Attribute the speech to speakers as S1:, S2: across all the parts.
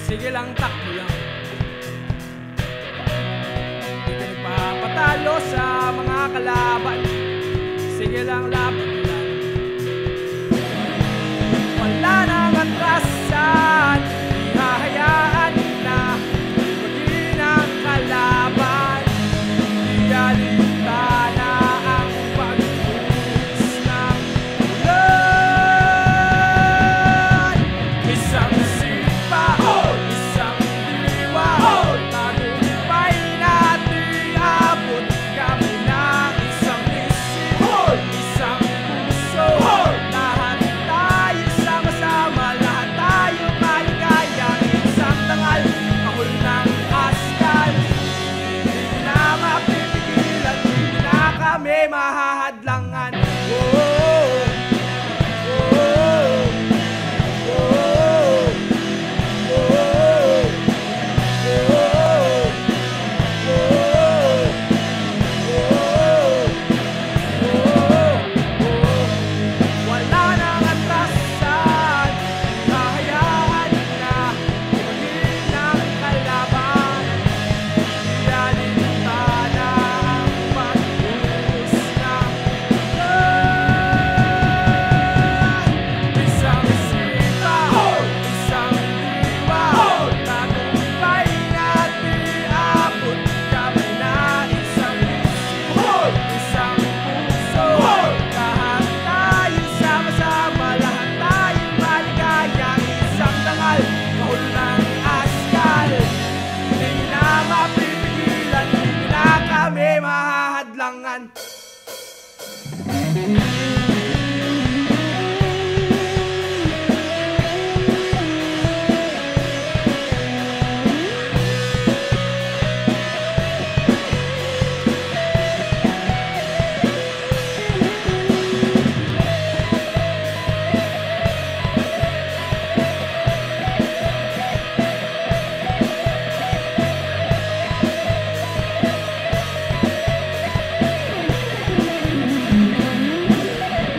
S1: Sige lang, takbo lang. Di ka nagpapatalo sa mga kalaban. Sige lang, laban lang. Wala nang atrasan, di hahayaan na maging ang kalaban. Di alintana ang pagbuhos ng ulan. Isang sipa, isang diwa, tagumpay natin abot kami ng isang isip, isang puso. Lahat tayo sama-sama, lahat tayo maligayang isang tangal, kahul ng askan. Hindi na mapipigilan, hindi na kami mahahadlangan. Wala nang atrasan, hahayaan na maging ang kalaban. Di alintana ang pagbuhos ng ulan. Isang sipa, isang diwa, tagumpay natin abot kami na isang isip, isang puso. Lahat tayo sama-sama, lahat tayo maligayang isang tangal, kahul ng askan. Hindi na mapipigilan, hindi na kami mahahadlangan.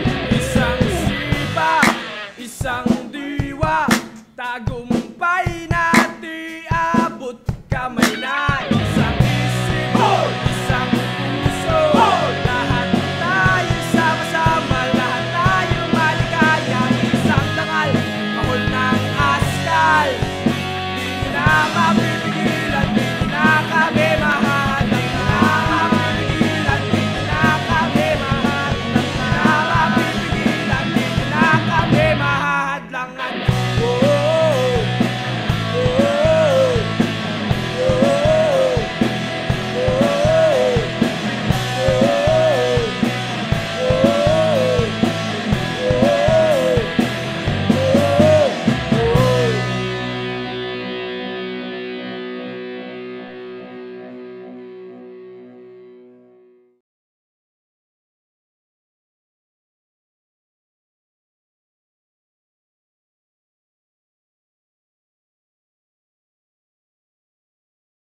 S1: Isang sipa, isang diwa, tagumpay na